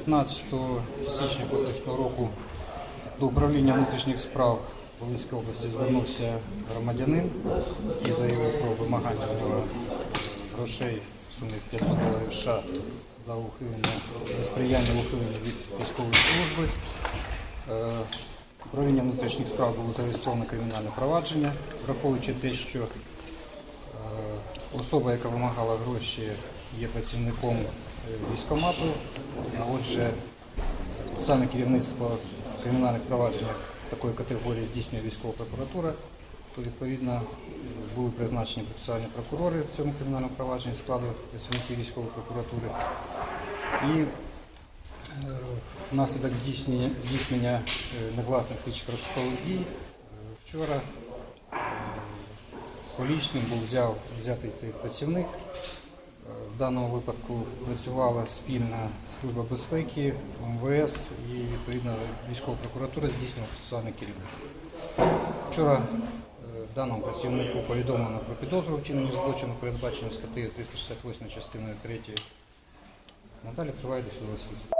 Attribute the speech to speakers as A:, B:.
A: 15 січня поточного року до управління внутрішніх справ Волинської області звернувся громадянин і заявив про вимагання в нього грошей в сумі $500 США за сприяння ухилення від військової служби. Управління внутрішніх справ було зареєстровано кримінальне провадження, враховуючи те, що особа, яка вимагала гроші, є працівником військкомату, а отже, процесуальне керівництво в кримінальних провадженнях такої категорії здійснює військова прокуратура, то відповідно були призначені процесуальні прокурори в цьому кримінальному провадженні складу працівників військової прокуратури. І внаслідок здійснення негласних слідчих розшукових дій вчора з полічним був взятий цей працівник. В даному випадку працювала спільна служба безпеки, МВС і відповідно військова прокуратура здійснювала процесуальне керівництво. Вчора даному працівнику повідомлено про підозру вчинення злочину, передбачено статтею 368 частиною 3. Надалі триває досудове слідство.